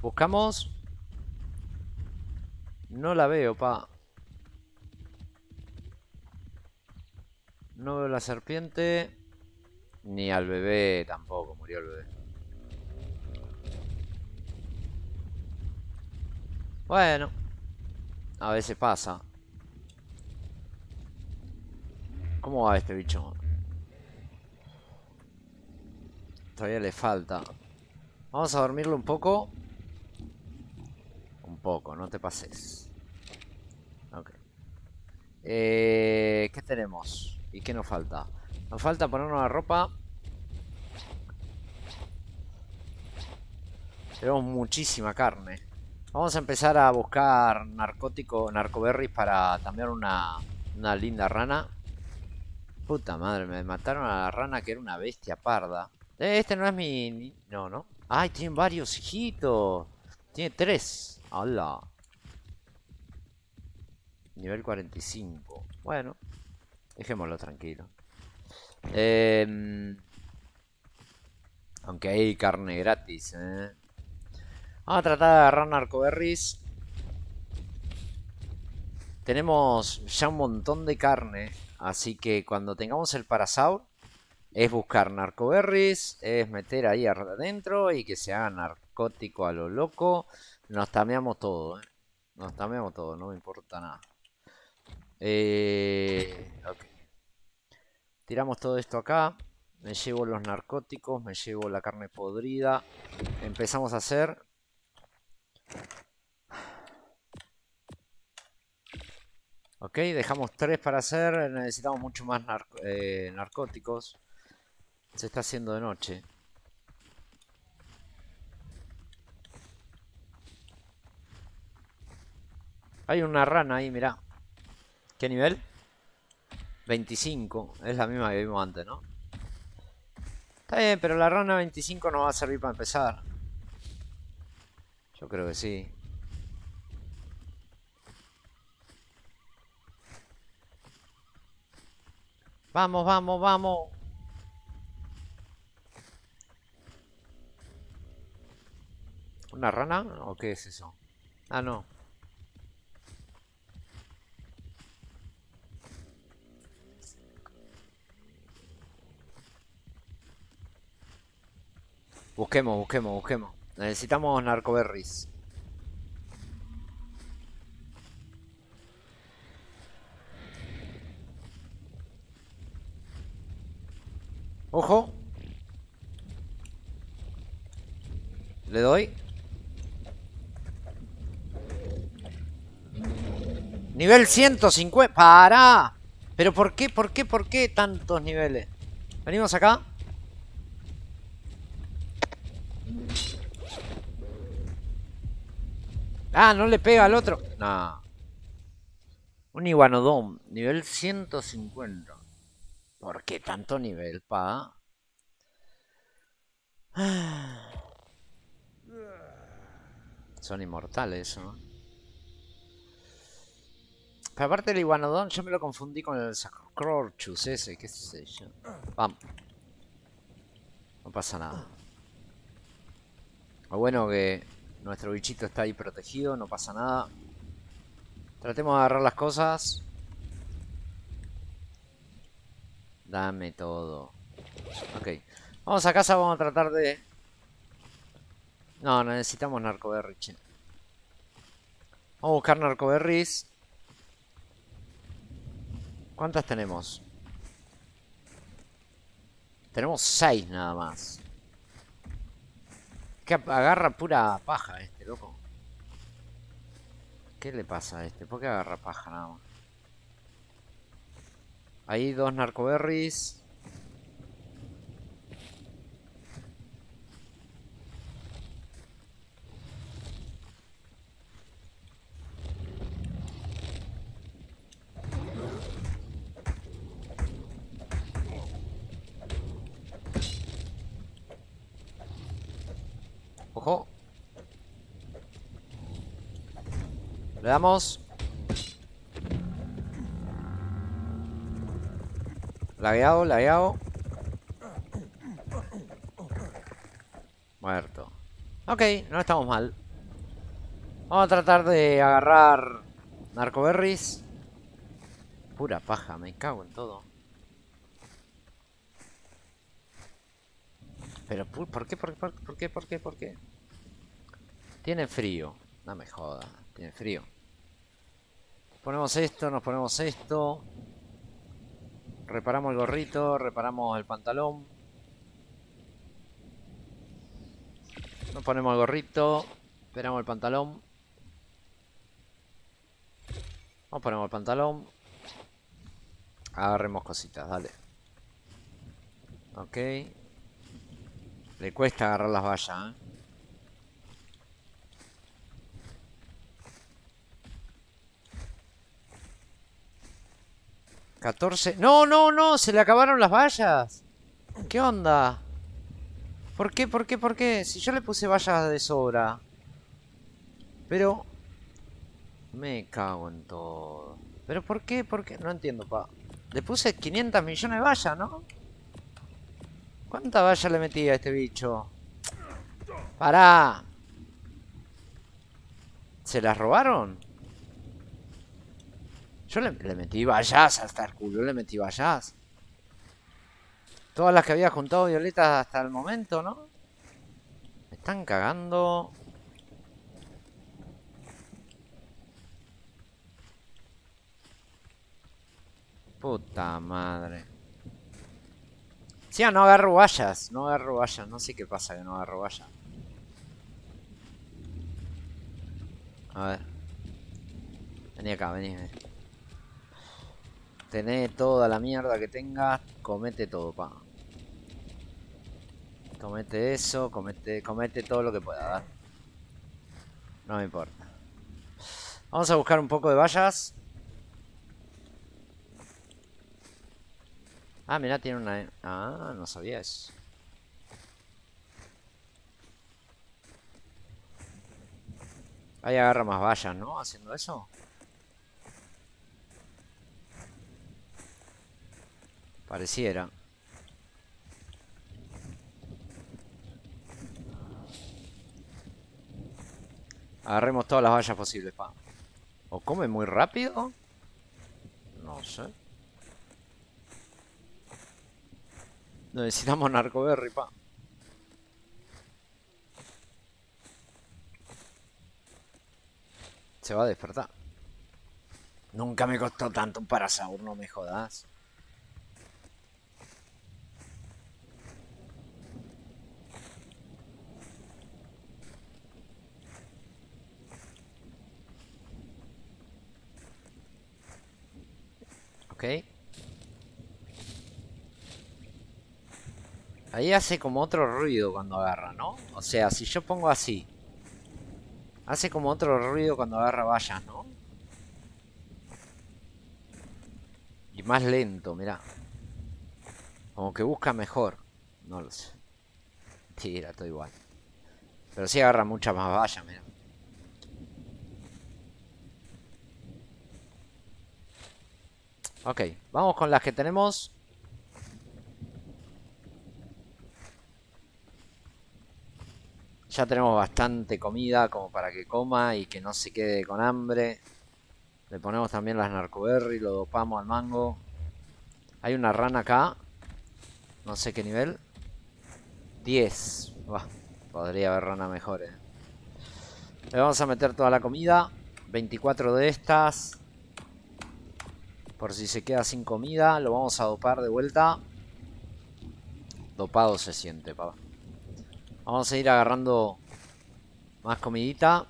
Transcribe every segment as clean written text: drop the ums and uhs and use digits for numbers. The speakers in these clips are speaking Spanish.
Buscamos. No la veo, pa. No veo la serpiente. Ni al bebé tampoco, murió el bebé. Bueno, a veces pasa. ¿Cómo va este bicho? Todavía le falta. Vamos a dormirlo un poco. Un poco, no te pases. Ok. ¿Qué tenemos? ¿Y qué nos falta? Nos falta ponernos la ropa. Tenemos muchísima carne. Vamos a empezar a buscar narcoberries para cambiar una linda rana. Puta madre, me mataron a la rana que era una bestia parda. Este no es mi... No, ¿no? Ay, tiene varios hijitos. Tiene 3. Hola. Nivel 45. Bueno, dejémoslo tranquilo. Aunque hay carne gratis, Vamos a tratar de agarrar narcoberries. Tenemos ya un montón de carne. Así que cuando tengamos el parasaur, es buscar narcoberries, es meter ahí adentro y que se haga narcótico a lo loco. Nos tameamos todo, Nos tameamos todo, no me importa nada. Ok. Tiramos todo esto acá. Me llevo los narcóticos, me llevo la carne podrida. Empezamos a hacer. Ok, dejamos 3 para hacer. Necesitamos mucho más narcóticos. Se está haciendo de noche. Hay una rana ahí, mirá. ¿Qué nivel? 25. Es la misma que vimos antes, ¿no? Está bien, pero la rana 25 nos va a servir para empezar. Yo creo que sí. Vamos, vamos, vamos. ¿Una rana? ¿O qué es eso? Ah, no. Busquemos, busquemos, busquemos. Necesitamos narcoberries. Ojo. Le doy. Nivel 150. ¡Para! ¿Pero por qué? ¿Por qué? ¿Por qué tantos niveles? Venimos acá. Ah, no le pega al otro. No. Un iguanodón. Nivel 150. ¿Por qué tanto nivel, pa? Son inmortales, ¿no? Pero aparte del iguanodón, yo me lo confundí con el Sacrochus ese, qué sé yo. Vamos. No pasa nada. Lo bueno que nuestro bichito está ahí protegido, no pasa nada. Tratemos de agarrar las cosas. Dame todo. Ok. Vamos a casa, vamos a tratar de... No, necesitamos narcoberries, che. Vamos a buscar narcoberries. ¿Cuántas tenemos? Tenemos 6 nada más. Que agarra pura paja este, loco. ¿Qué le pasa a este? ¿Por qué agarra paja nada más? Ahí 2 narcoberries. Ojo. Le damos. Lagueado, lagueado. Muerto. Ok, no estamos mal. Vamos a tratar de agarrar narcoberries. Pura paja, me cago en todo. Pero, ¿por qué? ¿Por qué? Tiene frío. No me jodas, tiene frío. Ponemos esto, nos ponemos esto. Reparamos el gorrito, reparamos el pantalón. Nos ponemos el gorrito. Esperamos el pantalón. Nos ponemos el pantalón. Agarremos cositas, dale. Ok. Le cuesta agarrar las vallas, ¿eh? ¿14? ¡No, no, no! ¡Se le acabaron las vallas! ¿Qué onda? ¿Por qué, por qué, por qué? Si yo le puse vallas de sobra. Pero... me cago en todo. ¿Pero por qué? ¿Por qué? No entiendo, pa. Le puse 500 millones de vallas, ¿no? ¿Cuántas vallas le metí a este bicho? ¡Pará! ¿Se las robaron? Yo le metí vallas hasta el culo, le metí vallas. Todas las que había juntado Violeta hasta el momento, ¿no? Me están cagando. Puta madre. Sí, no agarro vallas. No agarro vallas. No sé qué pasa que no agarro vallas. A ver. Vení acá, vení. Tené toda la mierda que tengas. Comete todo, pa. Comete eso. Comete todo lo que pueda dar. No me importa. Vamos a buscar un poco de vallas. Ah, mirá, tiene una... Ah, no sabía eso. Ahí agarra más vallas, ¿no? Haciendo eso. Pareciera. Agarremos todas las vallas posibles, pa. ¿O come muy rápido? No sé. Necesitamos narcoberry, pa. Se va a despertar. Nunca me costó tanto un Parasaur, no me jodas. Ok. Ahí hace como otro ruido cuando agarra, ¿no? O sea, si yo pongo así. Hace como otro ruido cuando agarra vallas, ¿no? Y más lento, mirá. Como que busca mejor. No lo sé. Tira, todo igual. Pero sí agarra muchas más vallas, mirá. Ok, vamos con las que tenemos. Ya tenemos bastante comida como para que coma y que no se quede con hambre. Le ponemos también las narcoberry, lo dopamos al mango. Hay una rana acá. No sé qué nivel. 10. Buah, podría haber rana mejores. Le vamos a meter toda la comida. 24 de estas. Por si se queda sin comida. Lo vamos a dopar de vuelta. Dopado se siente, papá. Vamos a ir agarrando más comidita.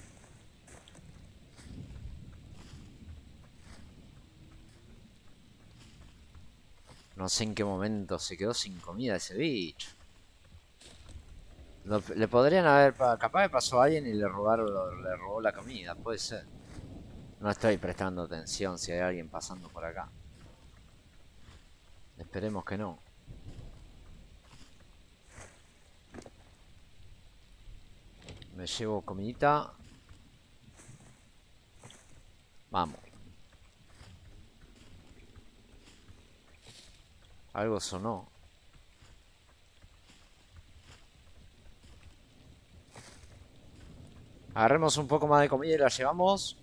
No sé en qué momento se quedó sin comida ese bicho. Le podrían haber... Capaz que pasó a alguien y le robó la comida. Puede ser. No estoy prestando atención si hay alguien pasando por acá. Esperemos que no. Me llevo comidita. Vamos. Algo sonó. Agarremos un poco más de comida y la llevamos.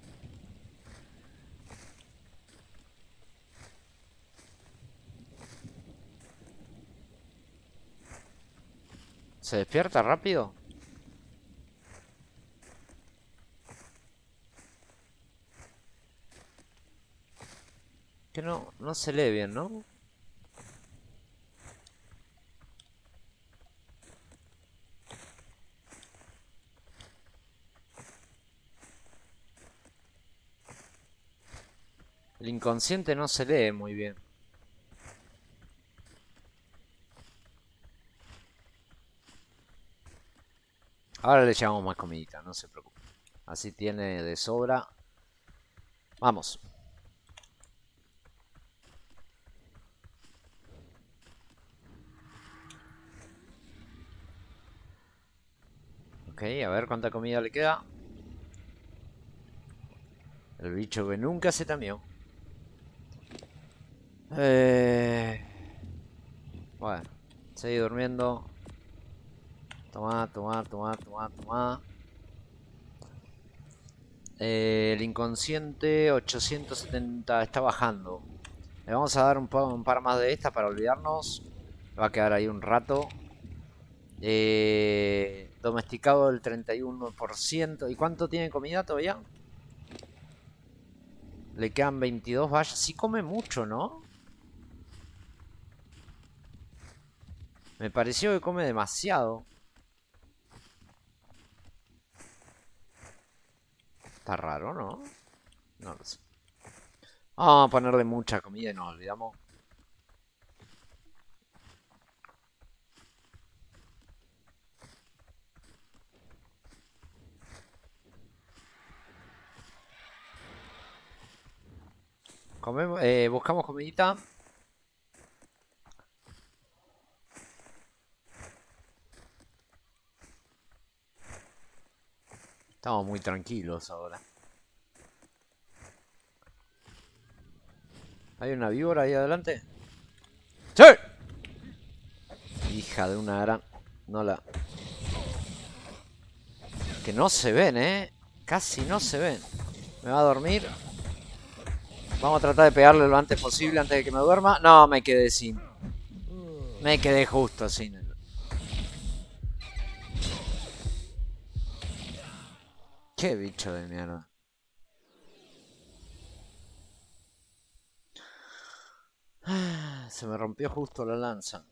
¿Se despierta rápido? Que no se lee bien, ¿no? El inconsciente no se lee muy bien. Ahora le llevamos más comidita, no se preocupe. Así tiene de sobra. Vamos. Ok, a ver cuánta comida le queda. El bicho que nunca se tamió. Bueno, seguí durmiendo. Toma, toma, toma, toma, toma. El inconsciente 870 está bajando. Le vamos a dar un par más de esta para olvidarnos. Va a quedar ahí un rato. Domesticado el 31%. ¿Y cuánto tiene comida todavía? Le quedan 22 vallas. Sí come mucho, ¿no? Me pareció que come demasiado. Está raro, ¿no? No lo sé. Vamos a ponerle mucha comida y nos olvidamos. Comemos, buscamos comidita. Estamos muy tranquilos ahora. ¿Hay una víbora ahí adelante? ¡Sí! Hija de una gran... No la... Que no se ven, ¿eh? Casi no se ven. Me va a dormir. Vamos a tratar de pegarle lo antes posible, antes de que me duerma. No, me quedé sin... Me quedé justo sin... Qué bicho de mierda. Se me rompió justo la lanza.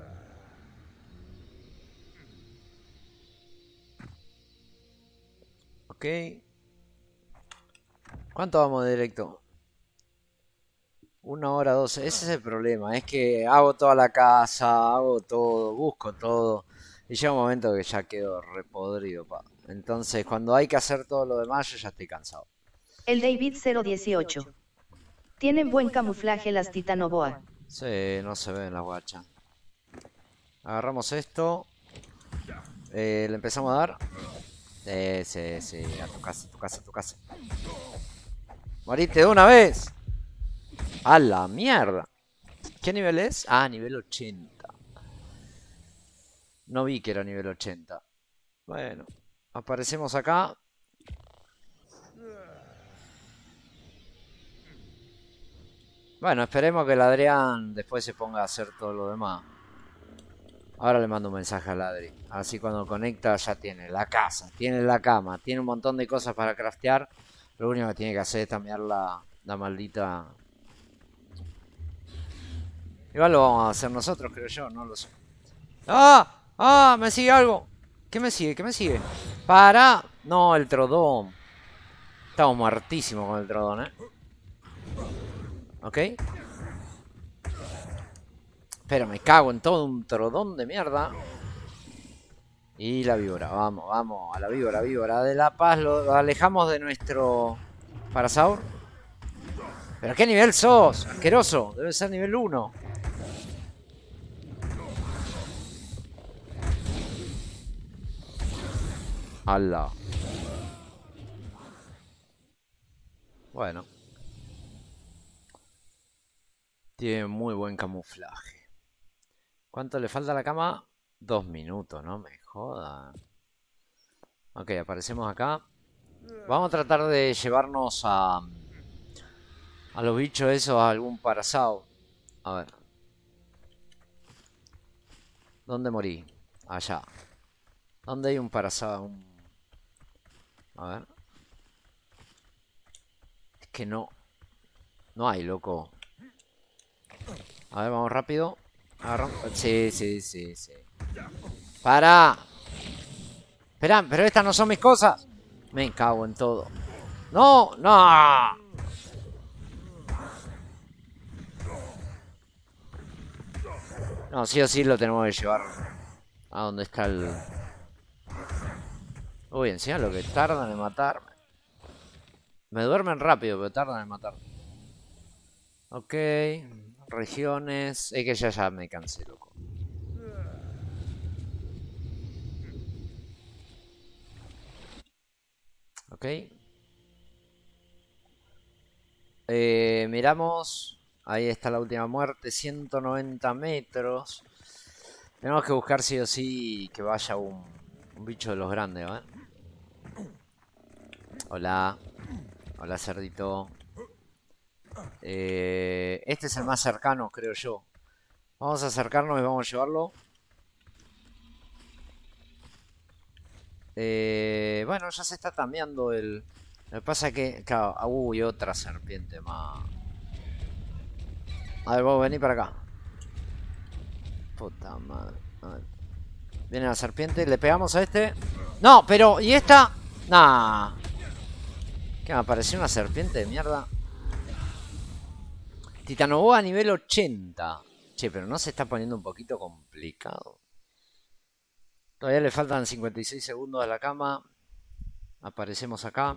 Ok. ¿Cuánto vamos de directo? 1 hora 12. Ese es el problema. Es que hago toda la casa, hago todo, busco todo. Y llega un momento que ya quedo repodrido, pa. Entonces, cuando hay que hacer todo lo demás, yo ya estoy cansado. El David 018. Tienen buen camuflaje las Titanoboa. Sí, no se ven las guachas. Agarramos esto. Le empezamos a dar. Sí. A tu casa, a tu casa, a tu casa. Moriste de una vez. A la mierda. ¿Qué nivel es? Ah, nivel 80. No vi que era nivel 80. Bueno, aparecemos acá. Bueno, esperemos que el Adrián después se ponga a hacer todo lo demás. Ahora le mando un mensaje al Adri. Así cuando conecta ya tiene la casa, tiene la cama, tiene un montón de cosas para craftear. Lo único que tiene que hacer es cambiar la maldita... Igual lo vamos a hacer nosotros, creo yo, no lo sé. ¡Ah! ¡Ah! Me sigue algo. ¿Qué me sigue? ¿Qué me sigue? ¡Para! No, el trodón. Estamos muertísimos con el trodón, ¿eh? ¿Ok? Pero me cago en todo un trodón de mierda. Y la víbora, vamos, vamos, a la víbora, víbora de la paz, lo alejamos de nuestro Parasaur. ¿Pero qué nivel sos? Asqueroso, debe ser nivel 1. ¡Hala! Bueno. Tiene muy buen camuflaje. ¿Cuánto le falta a la cama? 2 minutos, no me jodan. Ok, aparecemos acá. Vamos a tratar de llevarnos a los bichos esos, a algún parasao. A ver. ¿Dónde morí? Allá. ¿Dónde hay un parasao? A ver. Es que no. No hay, loco. A ver, vamos rápido. Sí. ¡Para! Espera, pero estas no son mis cosas. Me cago en todo. ¡No! ¡No! No, sí o sí lo tenemos que llevar a donde está el... Uy, encima lo que tardan en matarme. Me duermen rápido, pero tardan en matarme. Ok. Regiones. Es que ya me cansé, loco. Ok. Miramos. Ahí está la última muerte. 190 metros. Tenemos que buscar sí o sí que vaya un bicho de los grandes, ¿vale? Hola. Hola, cerdito. Este es el más cercano, creo yo. Vamos a acercarnos y vamos a llevarlo. Bueno, ya se está tameando el... Lo que pasa es que... Claro, uy, otra serpiente más. A ver, vos vení para acá. Puta madre. A ver. Viene la serpiente, le pegamos a este. No, pero... ¿Y esta? Nah. ¿Qué me apareció una serpiente de mierda? Titanoboa a nivel 80. Che, pero no se está poniendo un poquito complicado. Todavía le faltan 56 segundos a la cama. Aparecemos acá.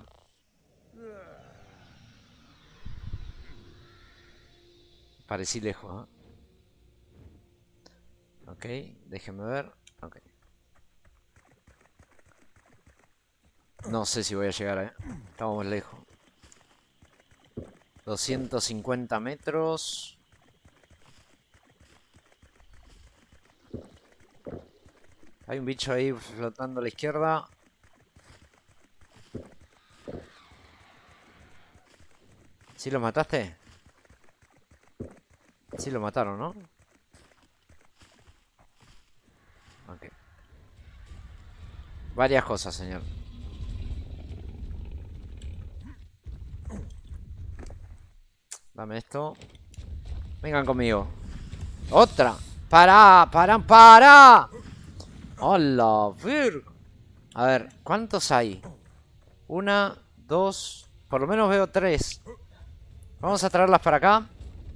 Parecí lejos, ¿eh? Ok, déjenme ver. Ok. No sé si voy a llegar, ¿eh? Estamos lejos. 250 metros. Hay un bicho ahí flotando a la izquierda. ¿Sí lo mataste? Sí lo mataron, ¿no? Ok. Varias cosas, señor. Dame esto. Vengan conmigo. ¡Otra! ¡Para! ¡Para! ¡Hola! A ver, ¿cuántos hay? Una, dos... Por lo menos veo tres. Vamos a traerlas para acá.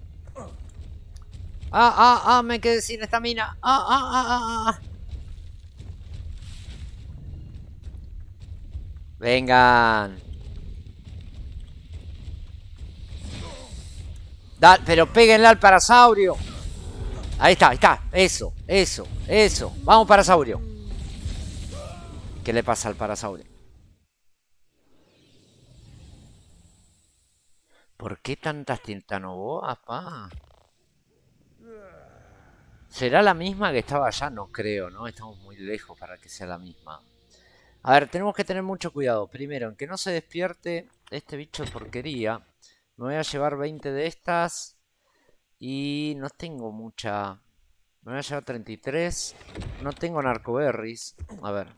Me quedé sin estamina. Vengan. Pero péguenle al parasaurio. Ahí está. Eso. Vamos, parasaurio. ¿Qué le pasa al parasaurio? ¿Por qué tantas titanoboas, pa? ¿Será la misma que estaba allá? No creo, ¿no? Estamos muy lejos para que sea la misma. A ver, tenemos que tener mucho cuidado. Primero, en que no se despierte este bicho de porquería. Me voy a llevar 20 de estas. Y no tengo mucha... Me voy a llevar 33. No tengo narcoberries. A ver.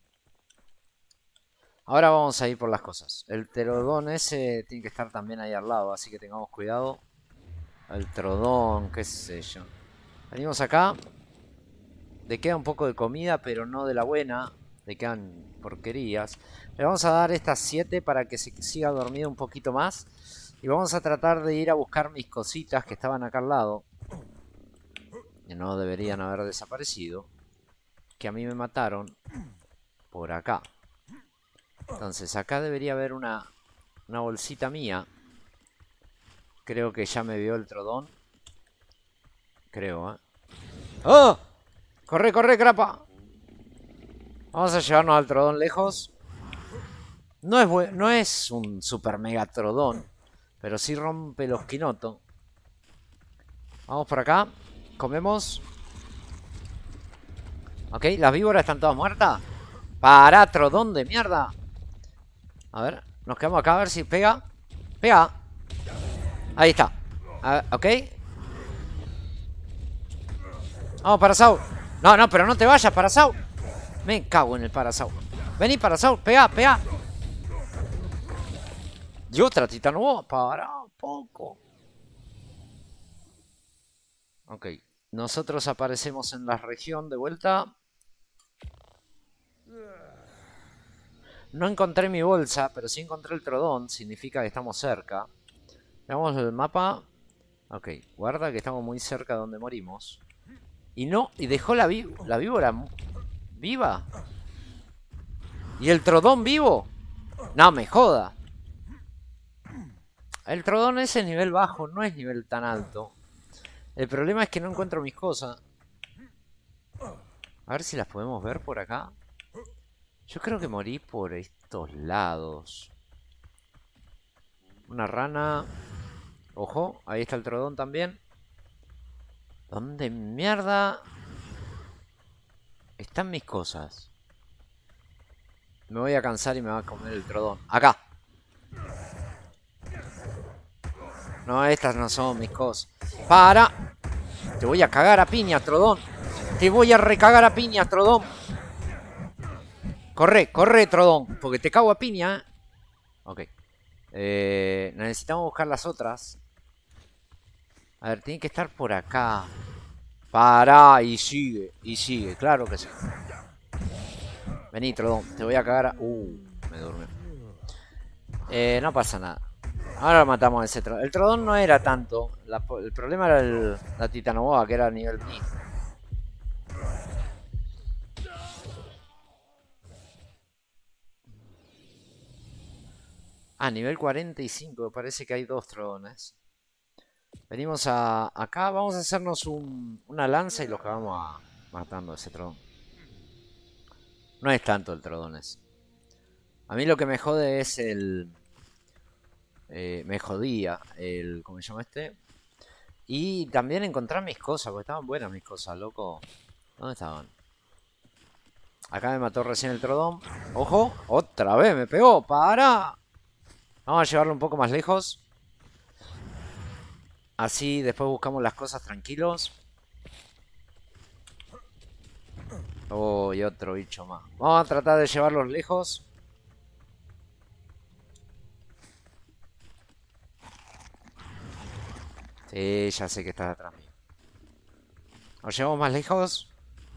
Ahora vamos a ir por las cosas. El pterodón ese tiene que estar también ahí al lado. Así que tengamos cuidado. El trodón, qué sé yo. Venimos acá. Le queda un poco de comida, pero no de la buena. Le quedan porquerías. Le vamos a dar estas 7 para que se siga dormido un poquito más. Y vamos a tratar de ir a buscar mis cositas que estaban acá al lado. Que no deberían haber desaparecido. Que a mí me mataron por acá. Entonces acá debería haber una bolsita mía. Creo que ya me vio el trodón. Creo, ¿eh? ¡Oh! ¡Corre, grapa! Vamos a llevarnos al trodón lejos. No es un super mega trodón, pero sí rompe los quinotos. Vamos por acá. Comemos. Ok, las víboras están todas muertas. ¡Para, trodón de mierda! A ver, nos quedamos acá a ver si pega. Pega. Ahí está. Ok. Vamos, Parasaur. No, no, pero no te vayas, Parasaur. Me cago en el Parasaur. Vení, Parasaur, pega, pega. Y otra Titanoboa. Para un poco. Ok. Nosotros aparecemos en la región de vuelta. No encontré mi bolsa, pero sí encontré el Trodón. Significa que estamos cerca. Veamos el mapa. Ok, guarda que estamos muy cerca de donde morimos. Y no, y dejó la víbora viva. ¿Y el Trodón vivo? No me joda. El Trodón ese es nivel bajo, no es nivel tan alto. El problema es que no encuentro mis cosas. A ver si las podemos ver por acá. Yo creo que morí por estos lados. Una rana. Ojo, ahí está el Trodón también. ¿Dónde mierda están mis cosas? Me voy a cansar y me va a comer el Trodón. Acá. No, estas no son mis cosas. ¡Para! Te voy a cagar a piña, Trodón. Te voy a recagar a piña, Trodón. Corre, corre, Trodón. Porque te cago a piña, ¿eh? Ok. Necesitamos buscar las otras. A ver, tiene que estar por acá. Pará, y sigue, claro que sí. Vení, Trodón, te voy a cagar a... me durmió. No pasa nada. Ahora matamos a ese Trodón. El Trodón no era tanto. El problema era la Titanoboa, que era a nivel mí. Ah, nivel 45. Parece que hay dos Trodones. Venimos acá. Vamos a hacernos una lanza y los que vamos matando a ese Trodón. No es tanto el Trodón ese. A mí lo que me jode es el... me jodía el... ¿Cómo se llama este? Y también encontrar mis cosas, porque estaban buenas mis cosas, loco. ¿Dónde estaban? Acá me mató recién el Trodón. ¡Ojo! ¡Otra vez me pegó! ¡Para! Vamos a llevarlo un poco más lejos. Así después buscamos las cosas tranquilos. Oh, y otro bicho más. Vamos a tratar de llevarlos lejos. Sí, ya sé que estás atrás mío. ¿Nos llevamos más lejos?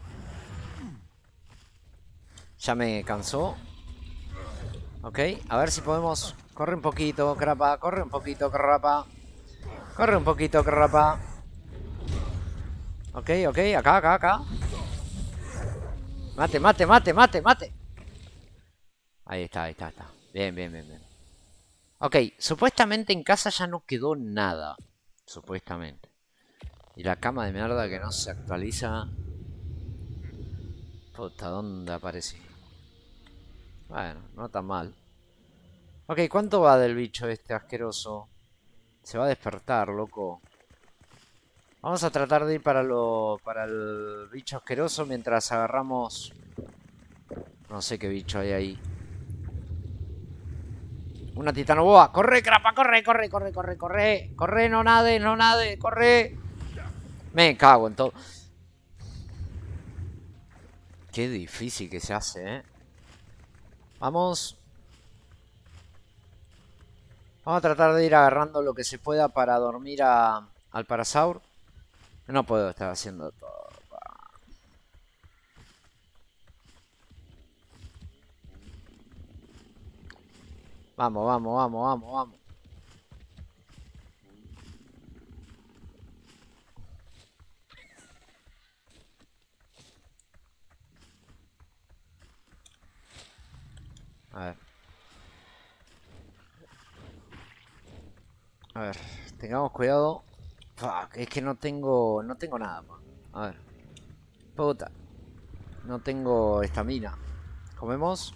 Ya me cansó. Ok, a ver si podemos... Corre un poquito, Crapa. Corre un poquito, Crapa. Corre un poquito, Crapa. Ok, ok, acá. Mate, mate, mate, mate, mate. Ahí está. Bien. Ok, supuestamente en casa ya no quedó nada. Supuestamente. Y la cama de mierda que no se actualiza. Puta, ¿dónde apareció? Bueno, no tan mal. Ok, ¿cuánto va del bicho este asqueroso? Se va a despertar, loco. Vamos a tratar de ir para el bicho asqueroso mientras agarramos... No sé qué bicho hay ahí. Una titanoboa. ¡Corre, Crapa! ¡Corre! ¡Corre! ¡No nade! ¡Corre! Me cago en todo. Qué difícil que se hace, ¿eh? Vamos. Vamos a tratar de ir agarrando lo que se pueda para dormir al Parasaur. No puedo estar haciendo todo. Vamos. A ver, tengamos cuidado. Fuck, es que no tengo nada, man. A ver. Puta. No tengo estamina. ¿Comemos?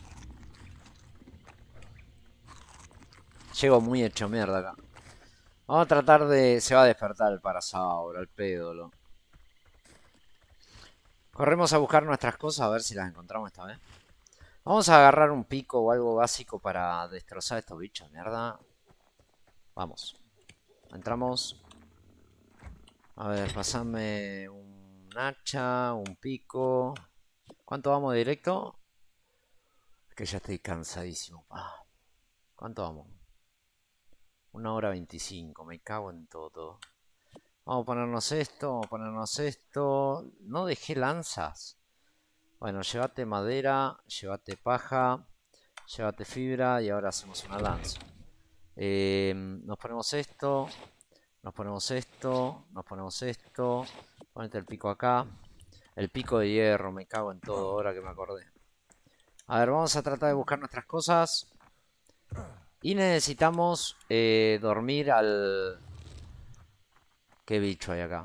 Llego muy hecho mierda acá. Vamos a tratar de... Se va a despertar el Parasaur, el pédolo. Corremos a buscar nuestras cosas a ver si las encontramos esta vez. Vamos a agarrar un pico o algo básico para destrozar estos bichos, mierda. Vamos. Entramos. A ver, pasame un hacha, un pico. ¿Cuánto vamos directo? Es que ya estoy cansadísimo. ¿Cuánto vamos? 1 hora 25. Me cago en todo. Vamos a ponernos esto, vamos a ponernos esto. No dejé lanzas. Bueno, llévate madera, llévate paja, llévate fibra y ahora hacemos una lanza. Nos ponemos esto, nos ponemos esto, nos ponemos esto. Ponete el pico acá. El pico de hierro, me cago en todo, ahora que me acordé. A ver, vamos a tratar de buscar nuestras cosas. Y necesitamos dormir al... ¿Qué bicho hay acá?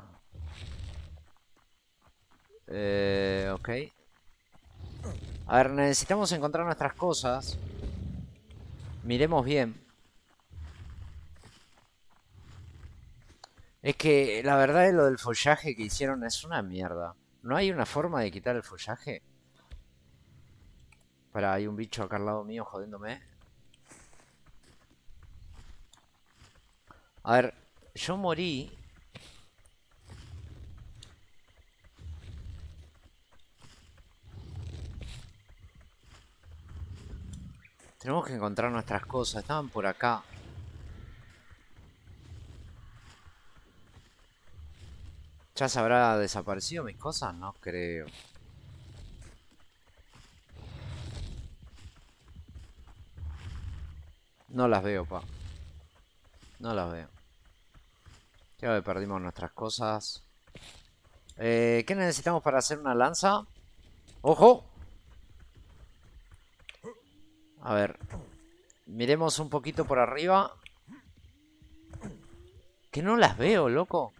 Ok. A ver, necesitamos encontrar nuestras cosas. Miremos bien. Es que la verdad es lo del follaje que hicieron es una mierda. ¿No hay una forma de quitar el follaje? Pará, hay un bicho acá al lado mío jodiéndome. A ver, yo morí. Tenemos que encontrar nuestras cosas. Estaban por acá. ¿Ya se habrá desaparecido mis cosas? No creo. No las veo, pa. No las veo. Creo que perdimos nuestras cosas. ¿Qué necesitamos para hacer una lanza? ¡Ojo! A ver. Miremos un poquito por arriba. Que no las veo, loco.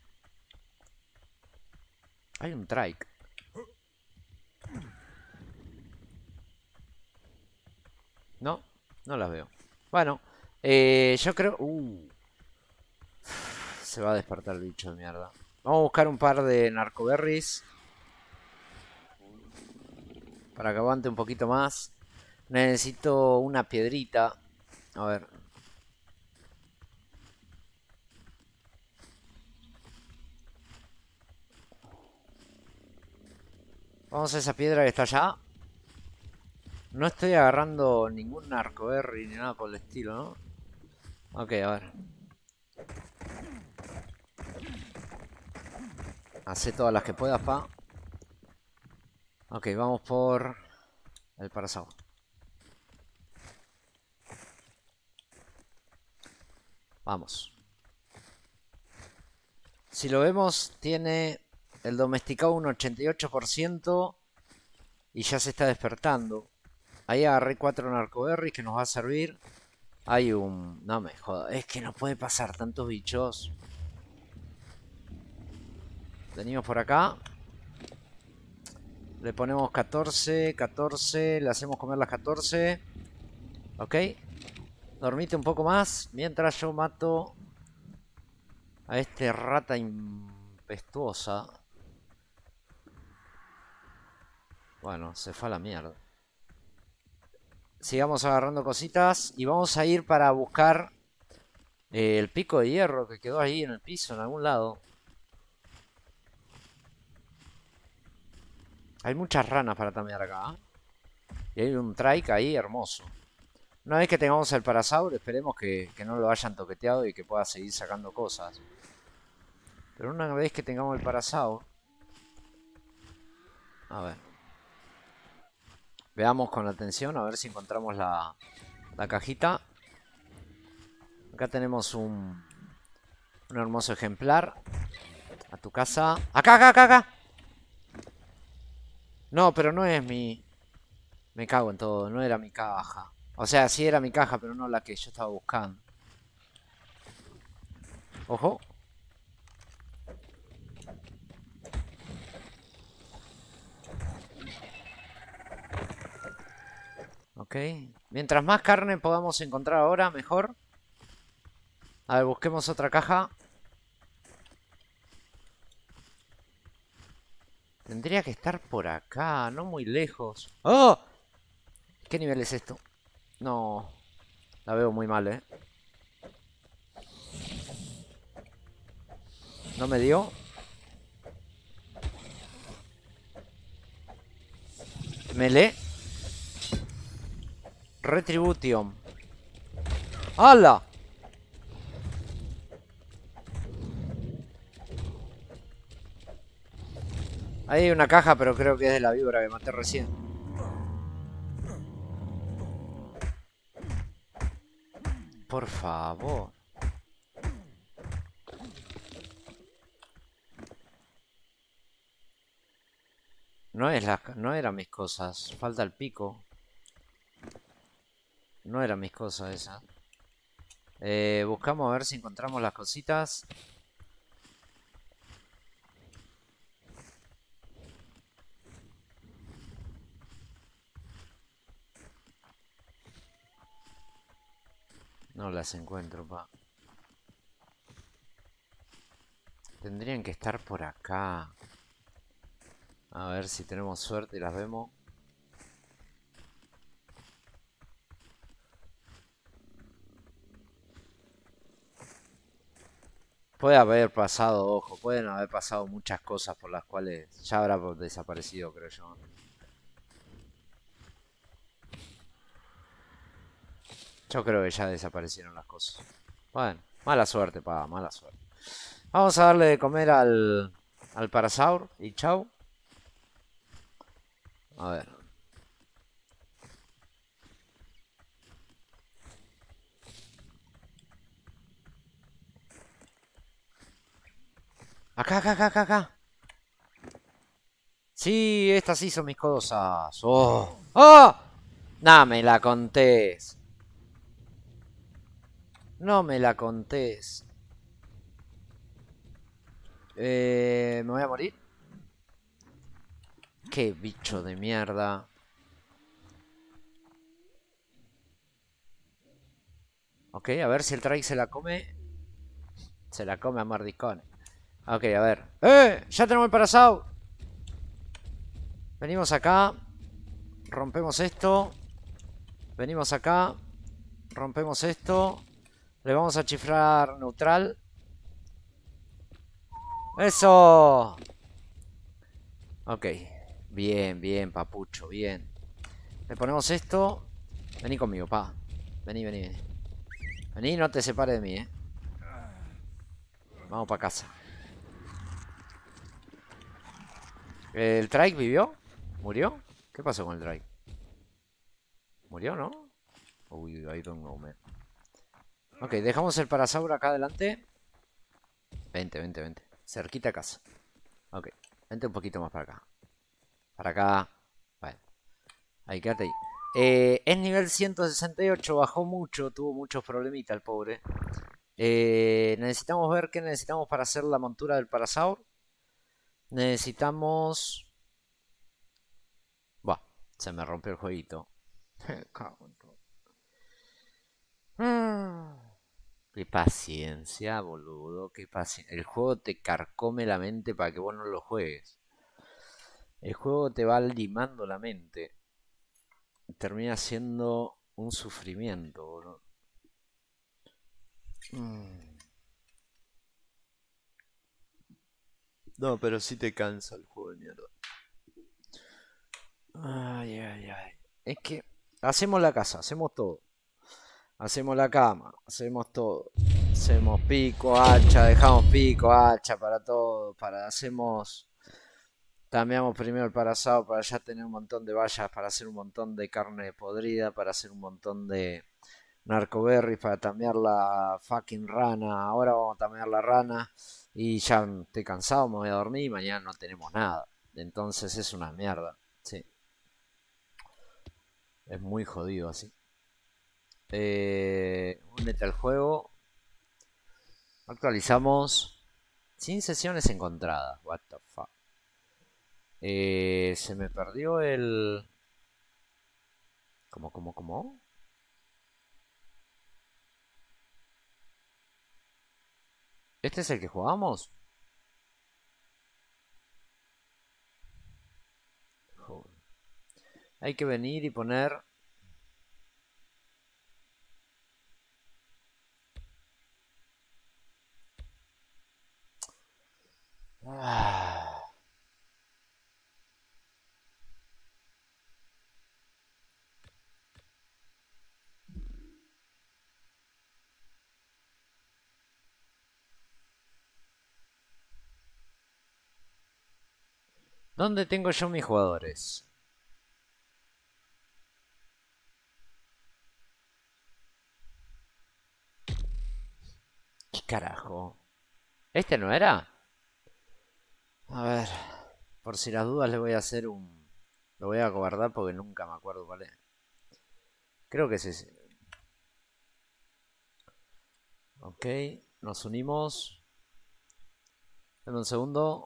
Hay un trike. No, no las veo. Bueno, yo creo... se va a despertar el bicho de mierda. Vamos a buscar un par de narcoberries. Para que aguante un poquito más. Necesito una piedrita. A ver. Vamos a esa piedra que está allá. No estoy agarrando ningún narcoberry ni nada por el estilo, ¿no? Ok, a ver. Hacé todas las que puedas, pa. Ok, vamos por el parasau. Vamos. Si lo vemos, tiene el domesticado un 88% y ya se está despertando. Ahí agarré 4 narcoberries que nos va a servir. Hay un... No me jodas, es que no puede pasar tantos bichos. Venimos por acá. Le ponemos 14, 14, le hacemos comer las 14. Ok. Dormite un poco más mientras yo mato a este rata impetuosa. Bueno, se fue a la mierda. Sigamos agarrando cositas y vamos a ir para buscar el pico de hierro que quedó ahí en el piso, en algún lado. Hay muchas ranas para tamear acá, ¿eh? Y hay un trike ahí hermoso. Una vez que tengamos el parasaur, esperemos que no lo hayan toqueteado y que pueda seguir sacando cosas. Pero una vez que tengamos el parasaur... A ver. Veamos con atención, a ver si encontramos la cajita. Acá tenemos un hermoso ejemplar. A tu casa. ¡Acá, acá, acá, acá! No, pero no es mi... Me cago en todo, no era mi caja. O sea, sí era mi caja, pero no la que yo estaba buscando. Ojo. Ok. Mientras más carne podamos encontrar ahora, mejor. A ver, busquemos otra caja. Tendría que estar por acá, no muy lejos. ¡Oh! ¿Qué nivel es esto? No. La veo muy mal, ¿eh? No me dio. Melee. Retribution. ¡Hala! Ahí hay una caja, pero creo que es de la víbora que maté recién. Por favor. No eran mis cosas. Falta el pico. No eran mis cosas esas. Buscamos a ver si encontramos las cositas. No las encuentro, pa. Tendrían que estar por acá. A ver si tenemos suerte y las vemos. Puede haber pasado, ojo, pueden haber pasado muchas cosas por las cuales ya habrá desaparecido, creo yo. Yo creo que ya desaparecieron las cosas. Bueno, mala suerte, pa, mala suerte. Vamos a darle de comer al Parasaur y chau. A ver. Acá, acá, acá, acá, acá. Sí, estas sí son mis cosas. ¡Oh! ¡Oh! No me la contés. No me la contés. ¿Me voy a morir? Qué bicho de mierda. Ok, a ver si el Trike se la come. Se la come a mordiscones. Ok, a ver. Ya tenemos el Parasaur. Venimos acá. Rompemos esto. Venimos acá. Rompemos esto. Le vamos a chiflar neutral. ¡Eso! Ok. Bien, bien, papucho, bien. Le ponemos esto. Vení conmigo, pa. Vení, vení, vení. Vení, no te separes de mí, Vamos para casa. ¿El Trike vivió? ¿Murió? ¿Qué pasó con el Trike? ¿Murió, no? Uy, I don't know, man. Ok, dejamos el Parasaur acá adelante. Vente, vente, vente. Cerquita a casa. Ok, vente un poquito más para acá. Para acá. Bueno. Ahí, quédate ahí. Es nivel 168, bajó mucho, tuvo muchos problemitas el pobre. Necesitamos ver qué necesitamos para hacer la montura del Parasaur. Necesitamos... Buah, se me rompió el jueguito. Qué paciencia, boludo. Qué paciencia. El juego te carcome la mente para que vos no lo juegues. El juego te va limando la mente. Termina siendo un sufrimiento, boludo. No, pero sí te cansa el juego de mierda. Ay, ay, ay. Es que hacemos la casa, hacemos todo. Hacemos la cama, hacemos todo. Hacemos pico, hacha, dejamos pico, hacha para todo. Hacemos. Cambiamos primero el parasado para ya tener un montón de vallas, para hacer un montón de carne podrida, para hacer un montón de narcoberries, para tamear la fucking rana. Ahora vamos a tamear la rana. Y ya estoy cansado, me voy a dormir y mañana no tenemos nada. Entonces es una mierda. Sí. Es muy jodido así. Únete al juego. Actualizamos. Sin sesiones encontradas. What the fuck. Se me perdió el... ¿Cómo? ¿Este es el que jugamos? Joder. Hay que venir y poner ¿Dónde tengo yo mis jugadores? ¿Qué carajo? ¿Este no era? A ver, por si las dudas le voy a hacer un... Lo voy a guardar porque nunca me acuerdo cuál es. Creo que es ese. Ok, nos unimos. Dame un segundo.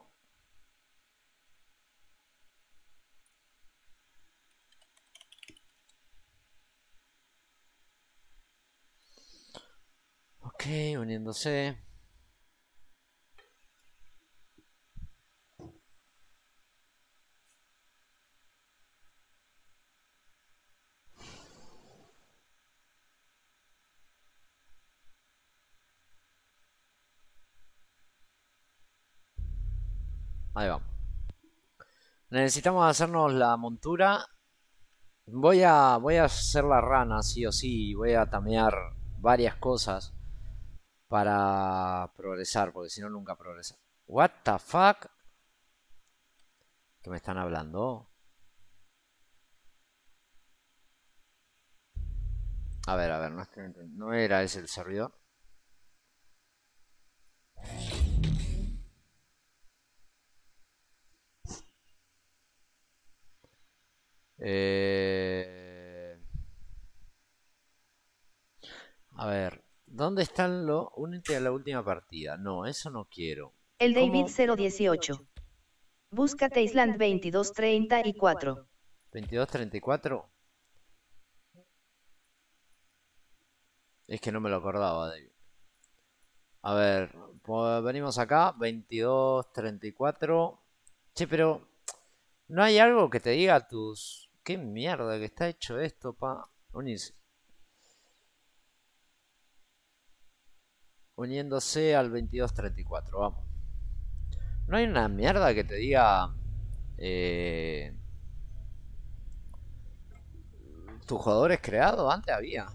Ok, uniéndose. Ahí va. Necesitamos hacernos la montura. Voy a hacer la rana, sí o sí. Voy a tamear varias cosas para progresar, porque si no, nunca progresa. What the fuck? ¿Qué me están hablando? A ver, no era ese el servidor. Eh... A ver, ¿dónde están los... Únete a la última partida? No, eso no quiero. El David ¿Cómo? 018. Búscate Island 2234. 22:34. Es que no me lo acordaba, David. A ver, pues venimos acá, 22:34. Che, pero ¿no hay algo que te diga tus... ¿Qué mierda que está hecho esto, pa? Uniéndose al 22:34, vamos. ¿No hay una mierda que te diga... Eh, ¿tus jugadores creados? Antes había.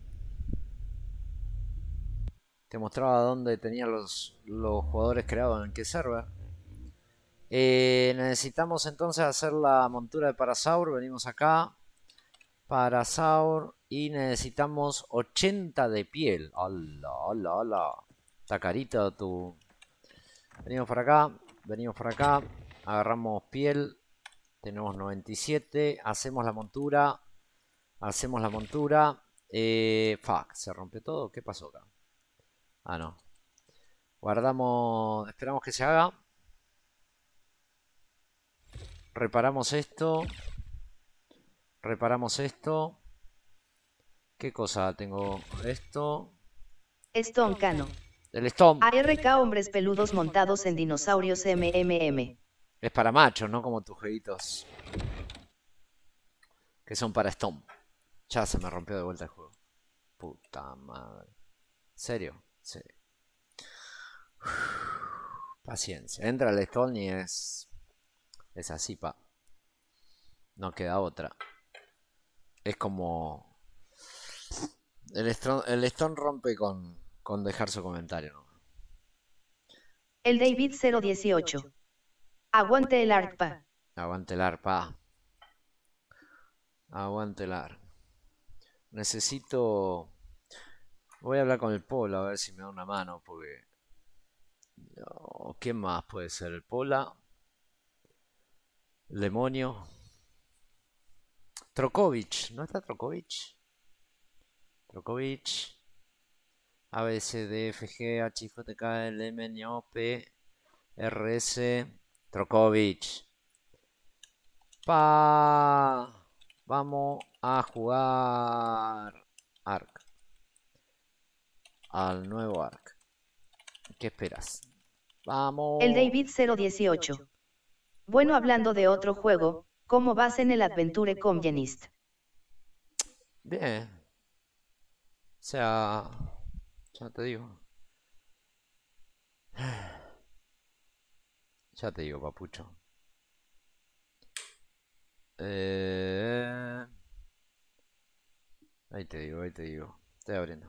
Te mostraba dónde tenían los jugadores creados en qué server. Necesitamos entonces hacer la montura de Parasaur. Venimos acá. Parasaur. Y necesitamos 80 de piel. Hola, hola, hola. Está carito tu... Venimos por acá. Venimos por acá. Agarramos piel. Tenemos 97. Hacemos la montura. Hacemos la montura. Fuck, ¿se rompió todo? ¿Qué pasó acá? Ah, no. Guardamos. Esperamos que se haga. Reparamos esto. Reparamos esto. ¿Qué cosa tengo? Esto. Stone Cano. El Stomp. ARK hombres peludos montados en dinosaurios MMM. Es para machos, no como tus jueguitos. Que son para Stomp. Ya se me rompió de vuelta el juego. Puta madre. ¿Serio? Sí. Paciencia. Entra el Stone y es... Es así, pa. No queda otra. Es como... El Stone rompe con dejar su comentario, ¿no? El David 018. Aguante el ARPA. Aguante el arpa. Aguante el arpa. Necesito... Voy a hablar con el Polo a ver si me da una mano, porque... No, ¿quién más puede ser? El Pola. El demonio. Trokovic. ¿No está Trokovic? Trokovic. A, B, C, D, F, G, H, I, J, K, L, M, N, O, P, R, S. Trokovic. Vamos a jugar Ark. Al nuevo Ark. ¿Qué esperas? Vamos. El David 018. Bueno, hablando de otro juego, ¿cómo vas en el Adventure Comgenist? Bien. O sea, ya te digo. Ya te digo, papucho. Eh... Ahí te digo, ahí te digo. Estoy abriendo.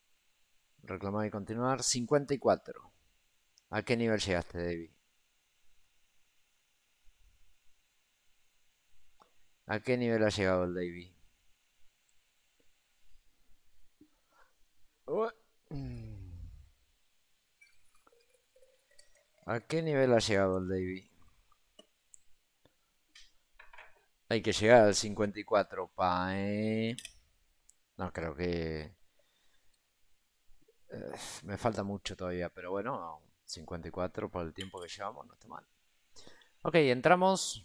Reclamar y continuar. 54. ¿A qué nivel llegaste, David? ¿A qué nivel ha llegado el Davey? ¿A qué nivel ha llegado el Davey? Hay que llegar al 54, No, creo que... me falta mucho todavía, pero bueno, 54 por el tiempo que llevamos, no está mal. Ok, entramos.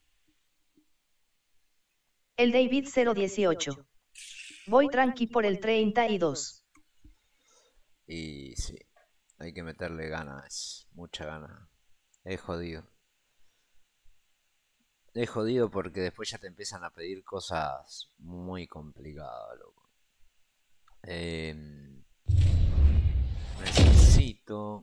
El David 018. Voy tranqui por el 32. Y sí, hay que meterle ganas, mucha gana. Es jodido. Es jodido porque después ya te empiezan a pedir cosas muy complicadas, loco. Necesito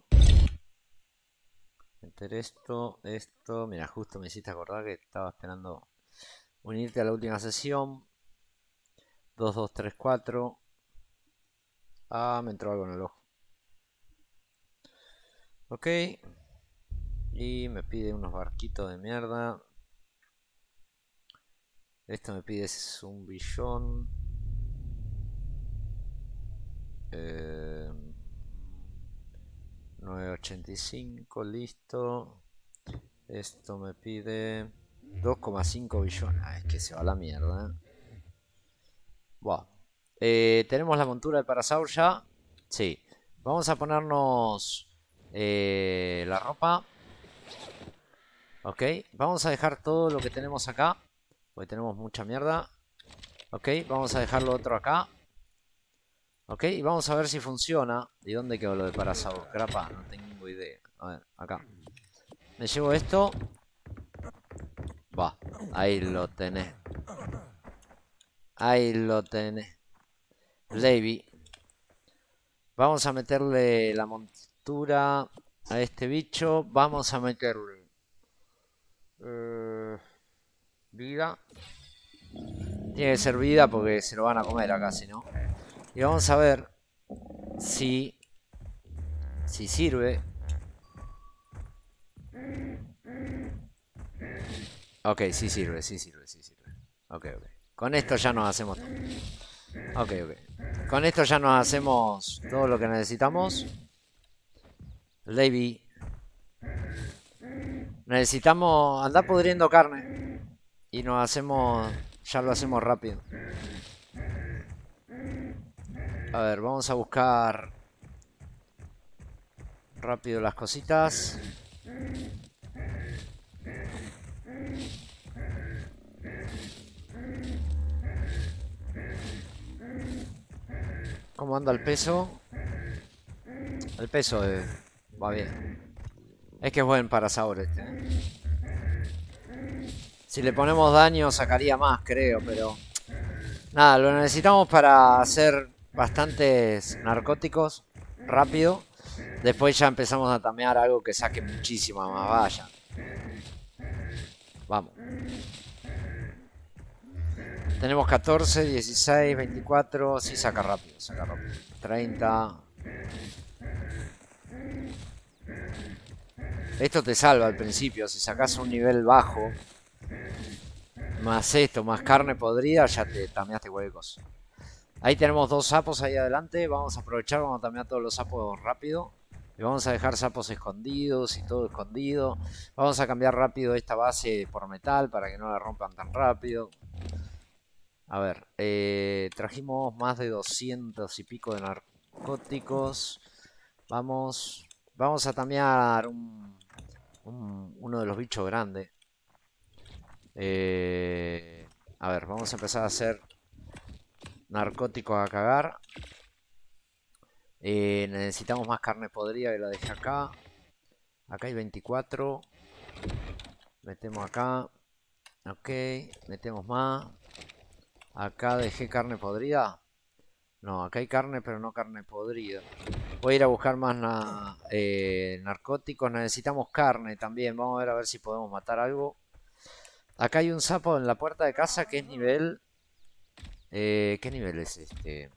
meter esto. Mira, justo me hiciste acordar que estaba esperando unirte a la última sesión. 2, 2, 3, 4. Ah, me entró algo en el ojo. Ok. Y me pide unos barquitos de mierda. Esto me pide un billón. 985, listo. Esto me pide 2,5 billones. Ah, es que se va a la mierda. Buah. Tenemos la montura de Parasaur ya. Sí. Vamos a ponernos la ropa. Ok. Vamos a dejar todo lo que tenemos acá. Porque tenemos mucha mierda. Ok. Vamos a dejar lo otro acá. Ok. Y vamos a ver si funciona. ¿Y dónde quedó lo de Parasaur? Grapa. No tengo idea. A ver, acá. Me llevo esto. Va. Ahí lo tenés. Ahí lo tenés. Davey. Vamos a meterle la montura a este bicho. Vamos a meterle vida. Tiene que ser vida porque se lo van a comer acá, si no. Y vamos a ver si sirve. Ok, sí sirve. Ok. Con esto ya nos hacemos... Ok. Con esto ya nos hacemos todo lo que necesitamos. Davey. Necesitamos andar pudriendo carne. Y nos hacemos... Ya lo hacemos rápido. A ver, vamos a buscar rápido las cositas. ¿Cómo anda el peso? El peso va bien. Es que es buen Parasaur este. Si le ponemos daño sacaría más, creo, pero... Nada, lo necesitamos para hacer bastantes narcóticos rápido. Después ya empezamos a tamear algo que saque muchísima más valla. Vamos. Tenemos 14, 16, 24. Sí, saca rápido. 30. Esto te salva al principio. Si sacas un nivel bajo, más esto, más carne podrida, ya te tameaste cualquier cosa. Ahí tenemos dos sapos ahí adelante. Vamos a aprovechar, vamos a tamear todos los sapos rápido. Y vamos a dejar sapos escondidos y todo escondido. Vamos a cambiar rápido esta base por metal para que no la rompan tan rápido. A ver, trajimos más de 200 y pico de narcóticos. Vamos a tamear uno de los bichos grandes. A ver, vamos a empezar a hacer narcóticos a cagar. Necesitamos más carne podrida que la dejé acá. Acá hay 24. Metemos acá. Ok, metemos más. Acá dejé carne podrida. No, acá hay carne, pero no carne podrida. Voy a ir a buscar más narcóticos. Necesitamos carne también. Vamos a ver si podemos matar algo. Acá hay un sapo en la puerta de casa que es nivel... ¿qué nivel es este?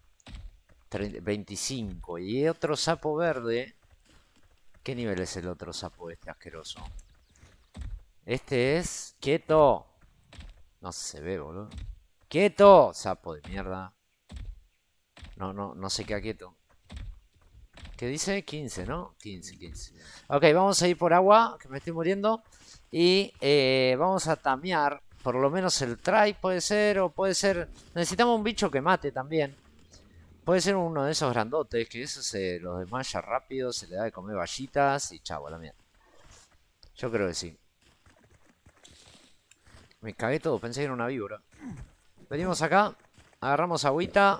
25. Y otro sapo verde. ¿Qué nivel es el otro sapo este asqueroso? Este es... ¡Quieto! No se ve, boludo. ¡Quieto! Sapo de mierda. No se queda quieto. ¿Qué dice? 15, ¿no? 15. Ok, vamos a ir por agua, que me estoy muriendo. Y vamos a tamear. Por lo menos el try puede ser, o puede ser... Necesitamos un bicho que mate también. Puede ser uno de esos grandotes, que eso se los desmaya rápido, se le da de comer vallitas y chavo, a la mierda. Yo creo que sí. Me cagué todo, pensé que era una víbora. Venimos acá, agarramos agüita.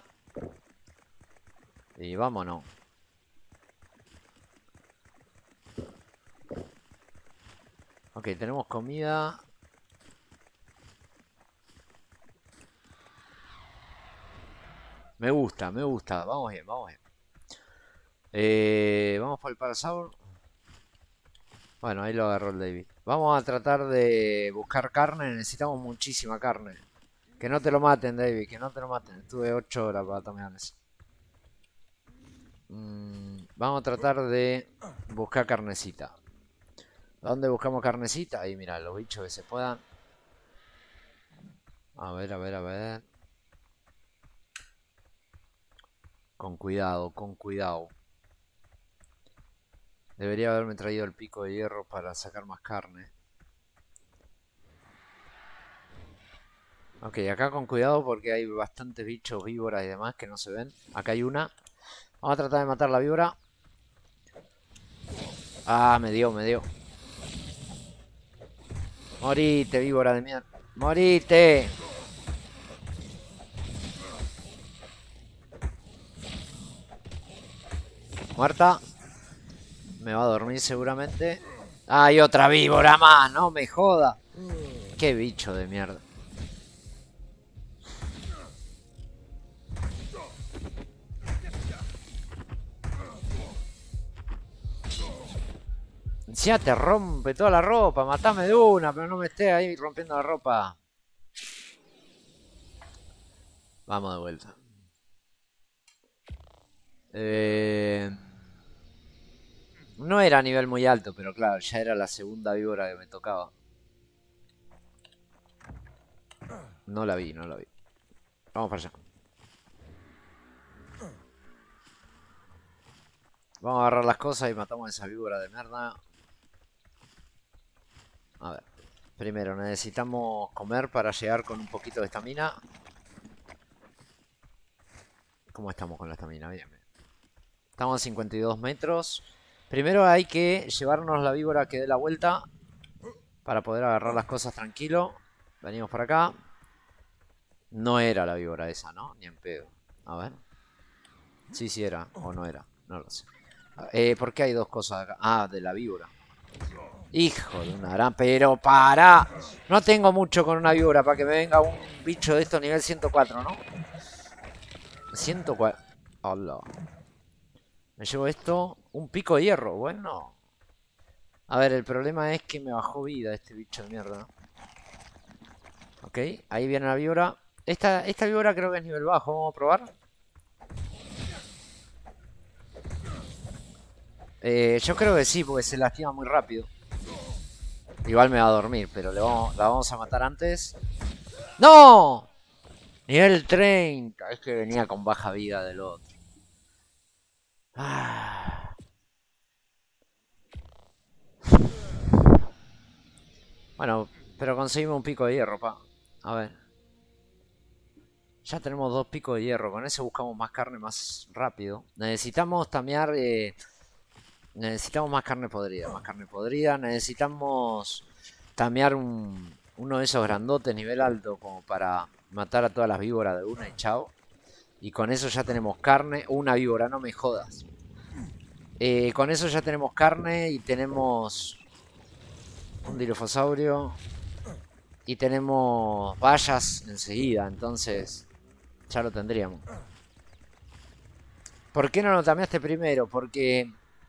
Y vámonos. Ok, tenemos comida. Me gusta. Vamos bien. Vamos por el parasaur. Bueno, ahí lo agarró el David. Vamos a tratar de buscar carne. Necesitamos muchísima carne. Que no te lo maten, David. Que no te lo maten. Estuve 8 horas para tomar eso. Vamos a tratar de buscar carnecita. ¿Dónde buscamos carnecita? Ahí, mira, los bichos que se puedan. A ver. Con cuidado. Debería haberme traído el pico de hierro para sacar más carne. Ok, acá con cuidado porque hay bastantes bichos, víboras y demás que no se ven. Acá hay una. Vamos a tratar de matar la víbora. Ah, me dio. Morite, víbora de mierda. Morite. Muerta. Me va a dormir seguramente. Hay otra víbora más, no me joda. Qué bicho de mierda. Encima te rompe toda la ropa. Matame de una, pero no me estés ahí rompiendo la ropa. Vamos de vuelta. No era a nivel muy alto, pero claro, ya era la segunda víbora que me tocaba. No la vi. Vamos para allá. Vamos a agarrar las cosas y matamos a esa víbora de mierda. A ver. Primero necesitamos comer para llegar con un poquito de estamina. ¿Cómo estamos con la estamina? Bien. Estamos a 52 metros. Primero hay que llevarnos la víbora que dé la vuelta para poder agarrar las cosas tranquilo. Venimos por acá. No era la víbora esa, ¿no? Ni en pedo. A ver. Sí era. O no era. No lo sé. ¿Por qué hay dos cosas acá? Ah, de la víbora. Hijo de una gran... Pero para. No tengo mucho con una víbora para que me venga un bicho de esto nivel 104, ¿no? 104. Hola. Me llevo esto. Un pico de hierro. Bueno. A ver, el problema es que me bajó vida este bicho de mierda. Ok, ahí viene la víbora. Esta víbora creo que es nivel bajo. Vamos a probar. Yo creo que sí, porque se lastima muy rápido. Igual me va a dormir, pero la vamos a matar antes. ¡No! Nivel 30. Es que venía con baja vida del otro. Bueno, pero conseguimos un pico de hierro, pa. A ver. Ya tenemos 2 picos de hierro. Con eso buscamos más carne más rápido. Necesitamos tamear... necesitamos más carne podrida. Necesitamos tamear uno de esos grandotes nivel alto como para matar a todas las víboras de una y chao. Y con eso ya tenemos carne. Una víbora, no me jodas. Con eso ya tenemos carne y tenemos un dilofosaurio. Y tenemos vallas enseguida, entonces ya lo tendríamos. ¿Por qué no lo tameaste primero? Porque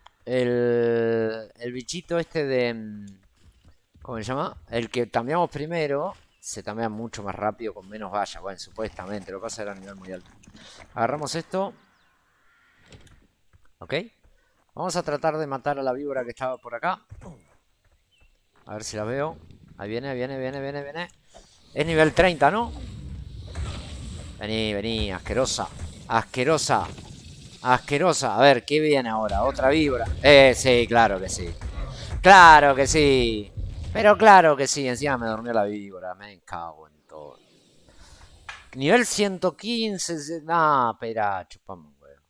el bichito este de... ¿Cómo se llama? El que tameamos primero se tamea mucho más rápido con menos vallas. Bueno, supuestamente, lo que pasa era a nivel muy alto. Agarramos esto. Ok. Vamos a tratar de matar a la víbora que estaba por acá. A ver si la veo. Ahí viene. Es nivel 30, ¿no? Vení, vení, asquerosa. Asquerosa. Asquerosa. A ver, ¿qué viene ahora? Otra víbora. Sí, claro que sí. Claro que sí. Pero claro que sí. Encima me durmió la víbora. Me cago en todo. Nivel 115. No, espera, chupamos un huevo.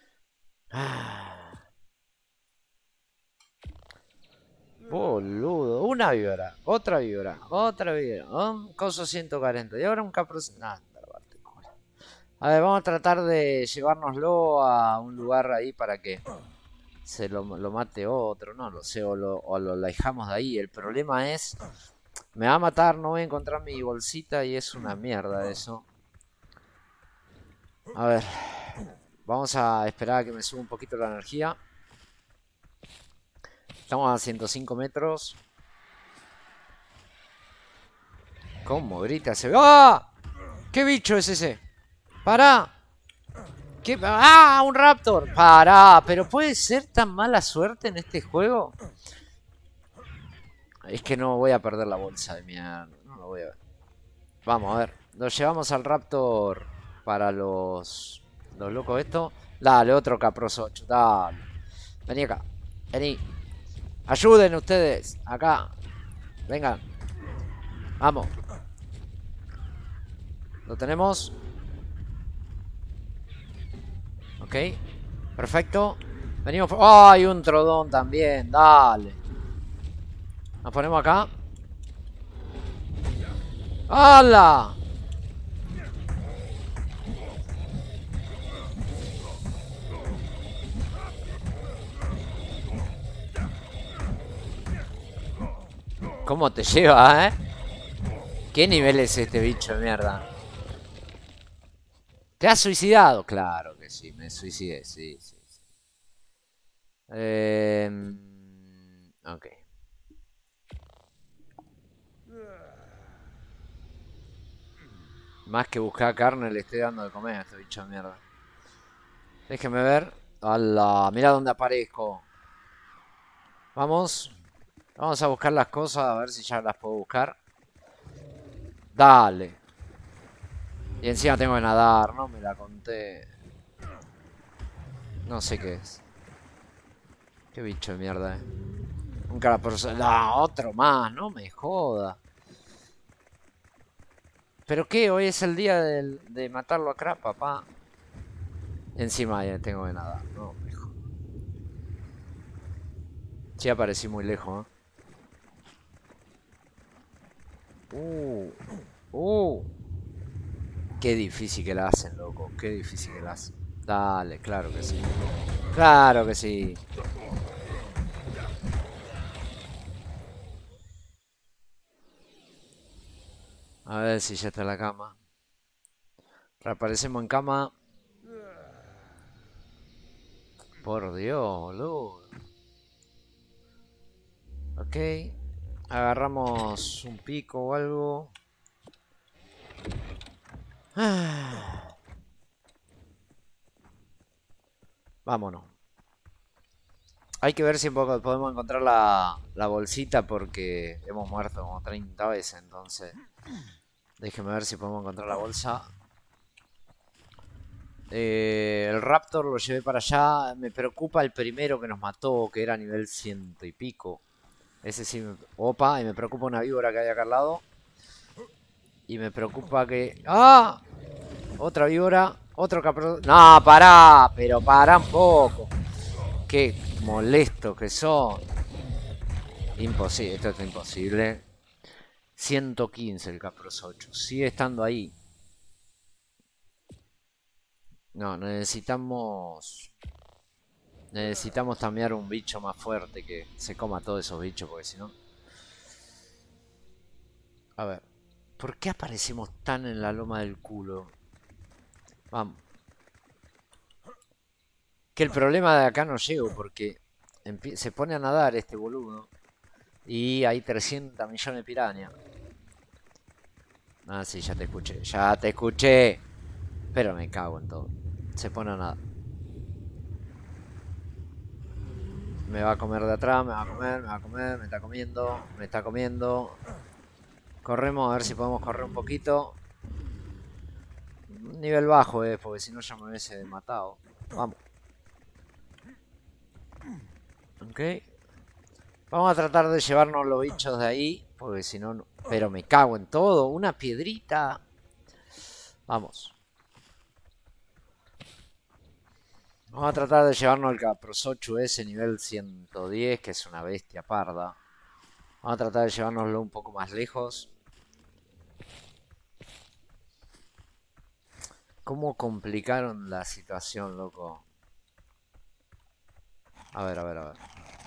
Boludo. Una víbora. Otra víbora. Otra víbora. Un coso 140. Y ahora un capro. Nah, a ver, vamos a tratar de llevárnoslo a un lugar ahí para que se lo mate otro. No lo sé. O lo alejamos de ahí. El problema es... Me va a matar. No voy a encontrar mi bolsita y es una mierda eso. A ver. Vamos a esperar a que me suba un poquito la energía. Estamos a 105 metros. ¿Cómo grita ese? ¡Ah! ¿Qué bicho es ese? ¡Pará! ¿Qué? ¡Ah! ¡Un raptor! ¡Pará! ¿Pero puede ser tan mala suerte en este juego? Es que no voy a perder la bolsa de mierda. No lo voy a ver. Vamos a ver. Nos llevamos al raptor para los locos estos. Dale, otro caproso 8. Dale. Vení acá. Vení. Ayuden ustedes. Acá. Vengan. Vamos. Lo tenemos. Ok. Perfecto. Venimos. ¡Oh! Hay un trodón también. Dale. Nos ponemos acá. ¡Hala! ¿Cómo te lleva, eh? ¿Qué nivel es este bicho de mierda? ¿Te has suicidado? Claro que sí, me suicidé, sí, sí, sí. Ok. Más que buscar carne le estoy dando de comer a este bicho de mierda. Déjeme ver. ¡Hala! Mira dónde aparezco. Vamos. Vamos a buscar las cosas, a ver si ya las puedo buscar. Dale. Y encima tengo que nadar, no me la conté. No sé qué es. Qué bicho de mierda, Un carapazo. No, otro más, no me joda. ¿Pero qué? Hoy es el día de matarlo a Crap, papá. Encima ya tengo que nadar, no me joda. Sí aparecí muy lejos, Qué difícil que la hacen, loco. Qué difícil que la hacen. Dale, claro que sí. Claro que sí. A ver si ya está la cama. Reaparecemos en cama. Por Dios, boludo. Ok. Agarramos un pico o algo. Vámonos. Hay que ver si podemos encontrar la bolsita porque hemos muerto como 30 veces, entonces... Déjeme ver si podemos encontrar la bolsa. El Raptor lo llevé para allá. Me preocupa el primero que nos mató, que era nivel 100 y pico. Ese sí me... Opa, y me preocupa una víbora que hay acá al lado. Y me preocupa que... ¡Ah! Otra víbora. Otro capro... No, pará. Pero pará un poco. Qué molesto que son. Imposible. Esto es imposible. 115 el Capros 8. Sigue estando ahí. No, necesitamos... Necesitamos tamear un bicho más fuerte que se coma todos esos bichos, porque si no... A ver. ¿Por qué aparecemos tan en la loma del culo? Vamos. Que el problema de acá no llego, porque se pone a nadar este boludo. Y hay 300 millones de pirañas. Ah, sí, ya te escuché. Ya te escuché. Pero me cago en todo. Se pone a nadar. Me va a comer de atrás, me va a comer, me va a comer, me está comiendo, me está comiendo. Corremos a ver si podemos correr un poquito. Nivel bajo, porque si no ya me hubiese matado. Vamos. Ok. Vamos a tratar de llevarnos los bichos de ahí, porque si no... Pero me cago en todo. Una piedrita. Vamos. Vamos a tratar de llevarnos el Caprosochu ese nivel 110, que es una bestia parda. Vamos a tratar de llevárnoslo un poco más lejos. ¿Cómo complicaron la situación, loco? A ver, a ver, a ver.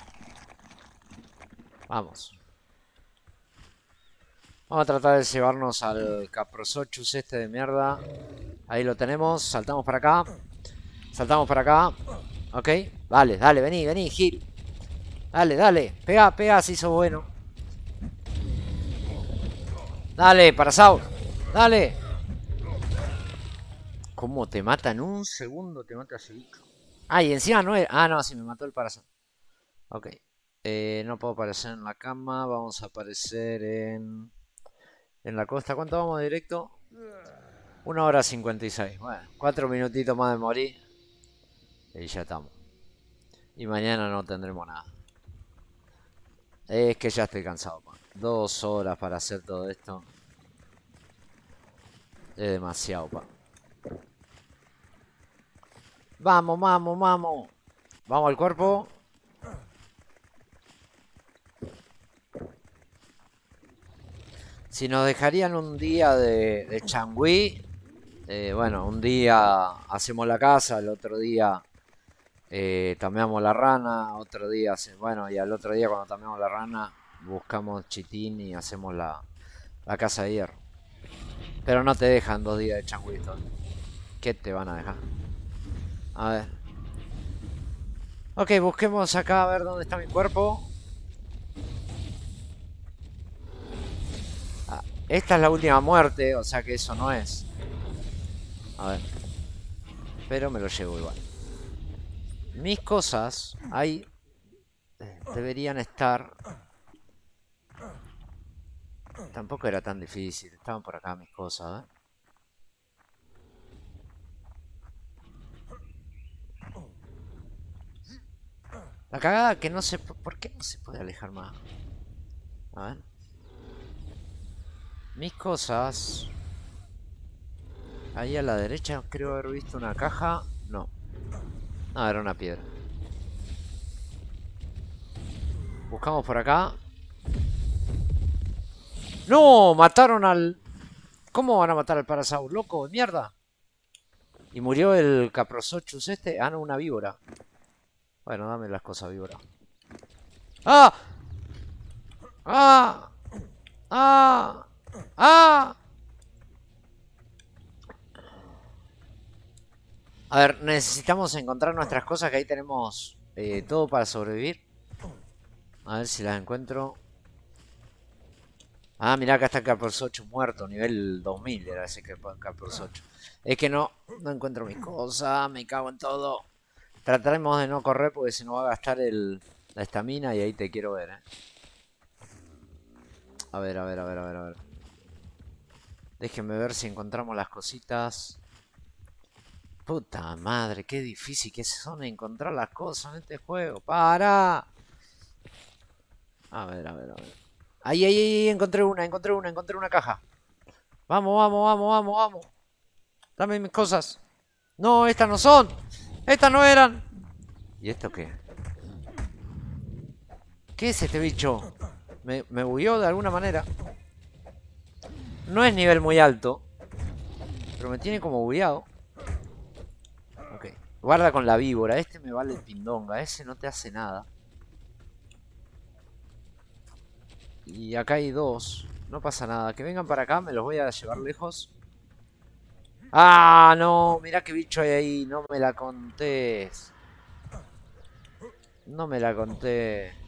Vamos. Vamos a tratar de llevarnos al Caprosochus este de mierda. Ahí lo tenemos. Saltamos para acá. Saltamos para acá. Ok. Vale, dale, vení, vení, Gil. Dale, dale. Pega, pega, si sos bueno. Dale, Parasaur. Dale. ¿Cómo te mata en un segundo? Te mata ese bicho. Ah, y encima no era... Ah, no, sí, me mató el Parasaur. Ok. No puedo aparecer en la cama. Vamos a aparecer en la costa. ¿Cuánto vamos de directo? 1 hora 56. Bueno, 4 minutitos más de morir. Y ya estamos. Y mañana no tendremos nada. Es que ya estoy cansado, man. 2 horas para hacer todo esto. Es demasiado, pa. Vamos, vamos, vamos. Vamos al cuerpo. Si nos dejarían un día de changüí, bueno, un día hacemos la casa, el otro día tameamos la rana, otro día, bueno, y al otro día cuando tameamos la rana, buscamos chitín y hacemos la casa de hierro. Pero no te dejan 2 días de changüí. ¿Qué te van a dejar? A ver. Ok, busquemos acá a ver dónde está mi cuerpo. Ah, esta es la última muerte, o sea que eso no es. A ver. Pero me lo llevo igual. Mis cosas ahí deberían estar. Tampoco era tan difícil. Estaban por acá mis cosas, La cagada que no sé... ¿Por qué no se puede alejar más? A ver. Mis cosas... Ahí a la derecha creo haber visto una caja. No. No, era una piedra. Buscamos por acá. ¡No! Mataron al... ¿Cómo van a matar al Parasaur? ¡Loco! ¡Mierda! Y murió el Caprosochus este. Ah, no, una víbora. Bueno, dame las cosas, víbora. ¡Ah! ¡Ah! ¡Ah! ¡Ah! A ver, necesitamos encontrar nuestras cosas, que ahí tenemos todo para sobrevivir. A ver si las encuentro. Ah, mirá, acá está el Caprosochus muerto, nivel 2000 era ese Caprosochus. Es que no encuentro mis cosas, me cago en todo. Trataremos de no correr porque se nos va a gastar la estamina y ahí te quiero ver, A ver, a ver, a ver, a ver, a ver. Déjenme ver si encontramos las cositas. Puta madre, qué difícil que son encontrar las cosas en este juego. ¡Para! A ver, a ver, a ver. Ahí, ahí, ahí, encontré una caja. Vamos, vamos, vamos, vamos, vamos. Dame mis cosas. No, estas no son. Estas no eran. ¿Y esto qué? ¿Qué es este bicho? Me bugueó de alguna manera. No es nivel muy alto, pero me tiene como bugueado. Ok. Guarda con la víbora. Este me vale pindonga. Ese no te hace nada. Y acá hay 2. No pasa nada. Que vengan para acá. Me los voy a llevar lejos. ¡Ah, no! Mirá qué bicho hay ahí. No me la contés. No me la conté.